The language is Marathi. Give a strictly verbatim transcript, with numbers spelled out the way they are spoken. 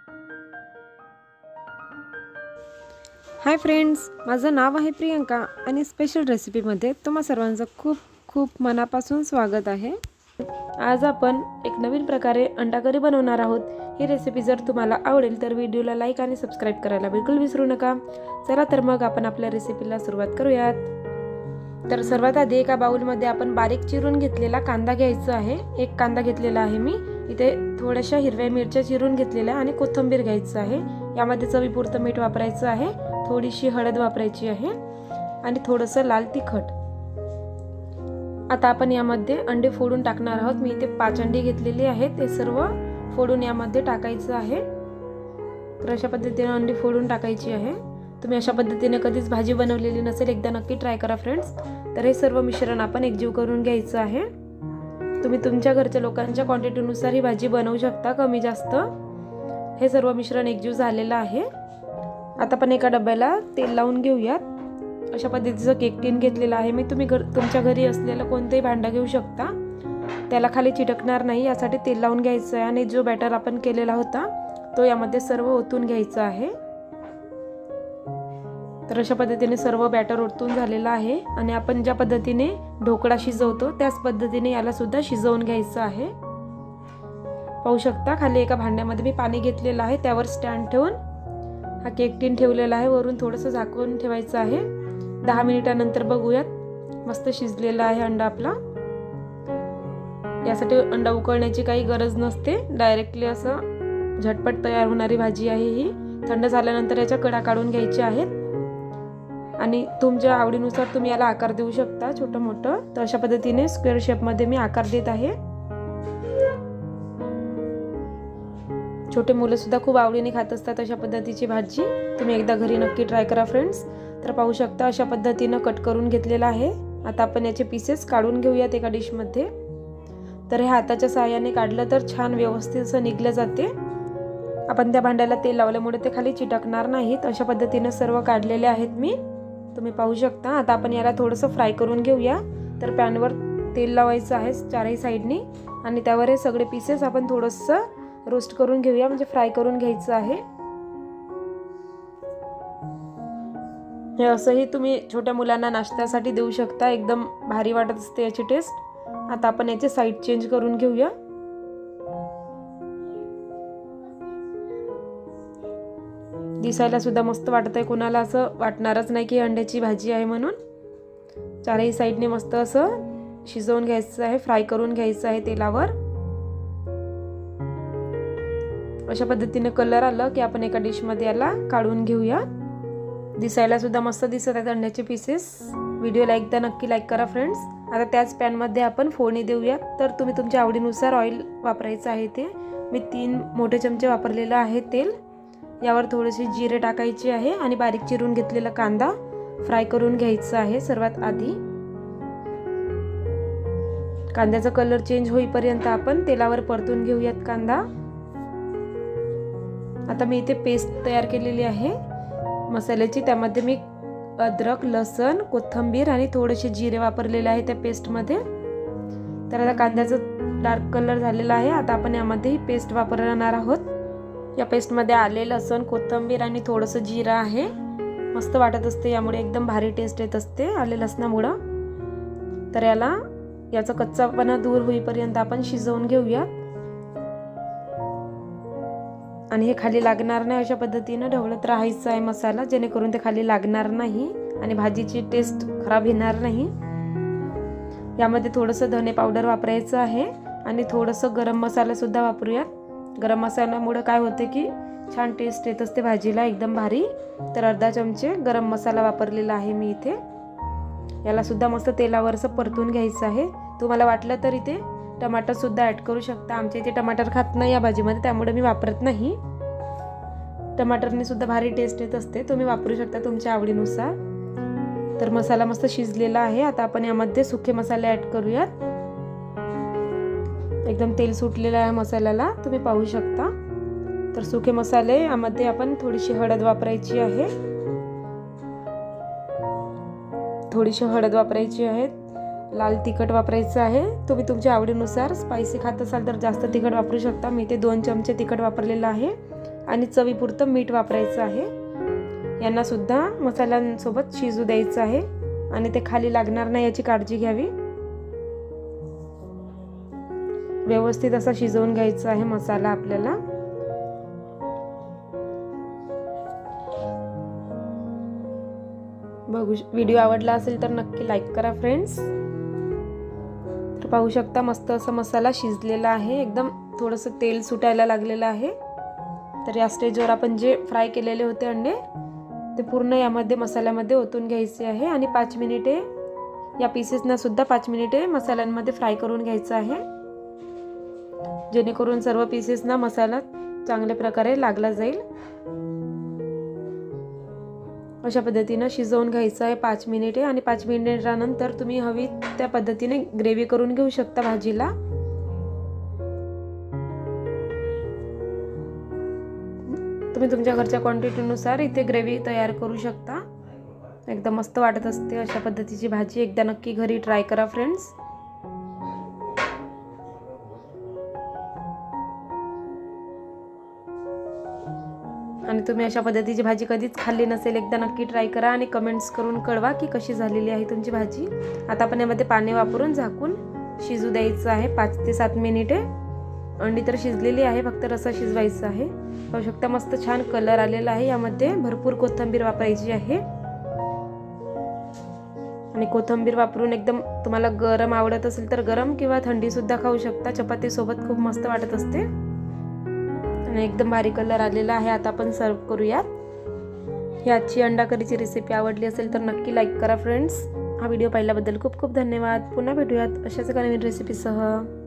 हाय फ्रेंड्स, माझं नाव आहे प्रियंका आणि स्पेशल रेसिपीमध्ये तुम्हा सर्वांचं खूप खूप मनापासून स्वागत आहे। आज आपण एक नवीन प्रकारे अंडा करी बनवणार आहोत। ही रेसिपी जर तुम्हाला आवडेल तर व्हिडिओला लाईक आणि सबस्क्राइब करायला बिलकुल विसरू नका। चला तर मग आपण आपल्या रेसिपीला सुरुवात करूयात। तर सर्वात आधी एका बाउलमध्ये आपण बारीक चिरून घेतलेला कांदा घ्यायचा आहे। एक कांदा घेतलेला आहे मी। इथे थोड्याशा हिरव्या मिरच्या चिरून घेतलेल्या आणि कोथिंबीर घ्यायचं आहे। यामध्ये चवीपुरतं मीठ वापरायचं आहे, थोडीशी हळद वापरायची आहे आणि थोडंसं लाल तिखट। आता आपण यामध्ये अंडे फोडून टाकणार आहोत। मी इथे पाच अंडे घेतलेले आहेत, ते सर्व फोडून यामध्ये टाकायचं आहे। तर अशा पद्धतीने अंडे फोडून टाकायची आहे। तुम्ही अशा पद्धतीने कधीच भाजी बनवलेली नसेल, एकदा नक्की ट्राय करा फ्रेंड्स। तर हे सर्व मिश्रण आपण एकजीव करून घ्यायचं आहे। तुम्ही तुमच्या घरच्या लोकांच्या क्वांटिटीनुसार ही भाजी बनवू शकता, कमी जास्त। हे सर्व मिश्रण एकजीव झालेलं आहे। आता आपण एका डब्याला तेल लावून घेऊयात। अशा पद्धतीचं केक टिन घेतलेला आहे मी। तुम्ही घर तुमच्या घरी असलेलं कोणतेही भांडं घेऊ शकता, त्याला खाली चिटकणार नाही यासाठी तेल लावून घ्यायचं आहे। आणि जो बॅटर आपण केलेला होता तो यामध्ये सर्व ओतून घ्यायचा आहे। तर अशा पद्धतीने सर्व बॅटर ओतून झालेला आहे आणि आपण ज्या पद्धतीने ढोकळा शिजवतो त्याच पद्धतीने याला सुद्धा शिजवून घ्यायचं आहे। पाहू शकता खाली एका भांड्यामध्ये मी पाणी घेतलेलं आहे, त्यावर स्टँड ठेवून हा केक टिन ठेवलेला आहे। वरून थोडंसं झाकून ठेवायचं आहे। दहा मिनिटानंतर बघूयात, मस्त शिजलेला आहे अंडा आपला। यासाठी अंडा उकळण्याची काही गरज नसते, डायरेक्टली असं झटपट तयार होणारी भाजी आहे ही। थंड झाल्यानंतर याच्या कडा काढून घ्यायच्या आहेत आणि तुमच्या आवडीनुसार तुम्ही याला आकार देऊ शकता, छोटं मोठं। तर अशा पद्धतीने स्क्वेअर शेपमध्ये मी आकार देत आहे। छोटे मुलं सुद्धा खूप आवडीने खात असतात अशा पद्धतीची भाजी। तुम्ही एकदा घरी नक्की ट्राय करा फ्रेंड्स। तर पाहू शकता अशा पद्धतीने कट करून घेतलेला आहे। आता आपण याचे पीसेस काढून घेऊयात एका डिशमध्ये। तर हे हाताच्या सहाय्याने काढलं तर छान व्यवस्थित असं निघलं जाते। आपण त्या भांड्याला तेल लावल्यामुळे ते खाली चिटकणार नाहीत। अशा पद्धतीने सर्व काढलेले आहेत मी, तुम्ही पाहू शकता। आता आपण याला थोडंसं फ्राय करून घेऊया। तर पॅनवर तेल लावायचं आहे चारही साईडनी आणि त्यावर हे सगळे पीसेस आपण थोडंसं रोस्ट करून घेऊया, म्हणजे फ्राय करून घ्यायचं आहे। हे असंही तुम्ही छोट्या मुलांना नाश्त्यासाठी देऊ शकता, एकदम भारी वाटत असते याची टेस्ट। आता आपण याचे साईड चेंज करून घेऊया। दिसायला सुद्धा मस्त वाटत आहे, कोणाला असं वाटणारच नाही की अंड्याची भाजी आहे म्हणून। चारही साईडने मस्त असं शिजवून घ्यायचं आहे, फ्राय करून घ्यायचं आहे तेलावर। अशा पद्धतीने कलर आलं की आपण एका डिश मध्ये याला काढून घेऊया। दिसायला सुद्धा मस्त दिसत आहेत अंड्याचे पीसेस। व्हिडिओला एकदा नक्की लाईक करा फ्रेंड्स। आता त्याच पॅन मध्ये आपण फोडणी देऊया। तर तुम्ही तुमच्या आवडीनुसार ऑइल वापरायचं आहे, ते मी तीन मोठे चमचे वापरलेलं आहे तेल। यावर थोडेसे जिरे टाकायचे आहे आणि बारीक चिरून घेतलेला कांदा फ्राय करून घ्यायचा आहे। सर्वात आधी कांद्याचा कलर चेंज होईपर्यंत आपण तेलावर परतून घेऊयात कांदा। आता मी इथे पेस्ट तयार केलेली आहे मसाल्याची, त्यामध्ये मी अद्रक, लसण, कोथिंबीर आणि थोडेसे जिरे वापरलेले आहे त्या पेस्टमध्ये। तर आता कांद्याचा डार्क कलर झालेला आहे। आता आपण यामध्ये ही पेस्ट वापरणार आहोत। या पेस्टमध्ये आले, लसण, कोथिंबीर आणि थोडंसं जिरा आहे। मस्त वाटत असते, यामुळे एकदम भारी टेस्ट येत असते आले लसणामुळे। तर याला याचा कच्चापणा दूर होईपर्यंत आपण शिजवून घेऊया आणि हे खाली लागणार नाही अशा पद्धतीने ढवळत राहायचं आहे मसाला, जेणेकरून ते खाली लागणार नाही आणि भाजीची टेस्ट खराब येणार नाही। यामध्ये थोडंसं धने पावडर वापरायचं आहे आणि थोडंसं गरम मसाला सुद्धा वापरूयात। गरम मसाल्यामुळे काय होते की छान टेस्ट येत असते भाजीला, एकदम भारी। तर अर्धा चमचे गरम मसाला वापरलेला आहे मी इथे। याला सुद्धा मस्त तेलावरच परतून घ्यायचं आहे। तुम्हाला वाटलं तर इथे टमाटर सुद्धा ऍड करू शकता। आमच्या इथे टमाटर खात नाही या भाजीमध्ये, त्यामुळे मी वापरत नाही। टमाटरने सुद्धा भारी टेस्ट येत असते, तुम्ही वापरू शकता तुमच्या आवडीनुसार। तर मसाला मस्त शिजलेला आहे। आता आपण यामध्ये सुके मसाले ऍड करूयात। एकदम तेल सुटलेलं आहे मसाल्याला, तुम्ही पाहू शकता। तर सुके मसाले यामध्ये आपण थोडीशी हळद वापरायची आहे, थोडीशी हळद वापरायची आहे, लाल तिखट वापरायचं आहे। तुम्ही तुमच्या आवडीनुसार स्पायसी खात असाल तर जास्त तिखट वापरू शकता। मी ते दोन चमचे तिखट वापरलेलं आहे आणि चवीपुरतं मीठ वापरायचं आहे। यांना सुद्धा मसाल्यांसोबत शिजू द्यायचं आहे आणि ते खाली लागणार नाही याची काळजी घ्यावी। व्यवस्थित असा शिजवून घ्यायचा आहे मसाला आपल्याला। बघू, व्हिडिओ आवडला असेल तर नक्की लाईक करा फ्रेंड्स। तर पाहू शकता मस्त असा मसाला शिजलेला आहे, एकदम थोडंसं तेल सुटायला लागलेलं आहे। तर या स्टेजवर आपण जे फ्राय केलेले होते अंडे ते पूर्ण यामध्ये मसाल्यामध्ये ओतून घ्यायचे आहे आणि पाच मिनिटे या पीसेसना सुद्धा पाच मिनिटे मसाल्यांमध्ये फ्राय करून घ्यायचं आहे, जेणेकरून सर्व पीसेसना मसाला चांगल्या प्रकारे लागला जाईल। अशा पद्धतीने शिजवून घ्यायचं आहे पाच मिनिटे आणि पाच मिनिटानंतर तुम्ही हवी त्या पद्धतीने ग्रेव्ही करून घेऊ शकता भाजीला। तुम्ही तुमच्या घरच्या क्वांटिटीनुसार इथे ग्रेव्ही तयार करू शकता। एकदम मस्त वाटत असते अशा पद्धतीची भाजी, एकदा नक्की घरी ट्राय करा फ्रेंड्स। आणि तुम्ही अशा पद्धतीची भाजी कधीच खाल्ली नसेल, एकदा नक्की ट्राय करा आणि कमेंट्स करून कळवा की कशी झालेली आहे तुमची भाजी। आता आपण यामध्ये पाणी वापरून झाकून शिजू द्यायचं आहे पाच ते सात मिनिटे। अंडी तर शिजलेली आहे, फक्त रस्सा शिजवायचा आहे। पाहू शकता मस्त छान कलर आलेला आहे। यामध्ये भरपूर कोथिंबीर वापरायची आहे आणि कोथिंबीर वापरून एकदम तुम्हाला गरम आवडत असेल तर गरम किंवा थंडी सुद्धा खाऊ शकता, चपाती सोबत खूप मस्त वाटत असते। आणि एकदम भारी कलर आलेला आहे। आता आपण सर्व करूयात। ही आजची अंडा करीची रेसिपी आवडली असेल तर नक्की लाईक करा फ्रेंड्स। हा व्हिडिओ पाहिल्याबद्दल खूप खूप धन्यवाद। पुन्हा भेटूयात अशाच एका नवीन रेसिपीसह।